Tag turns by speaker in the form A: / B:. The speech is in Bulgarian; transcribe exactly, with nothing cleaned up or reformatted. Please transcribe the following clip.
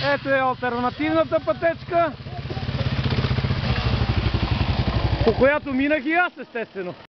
A: Ето е алтернативната пътечка, по която минах и аз, естествено.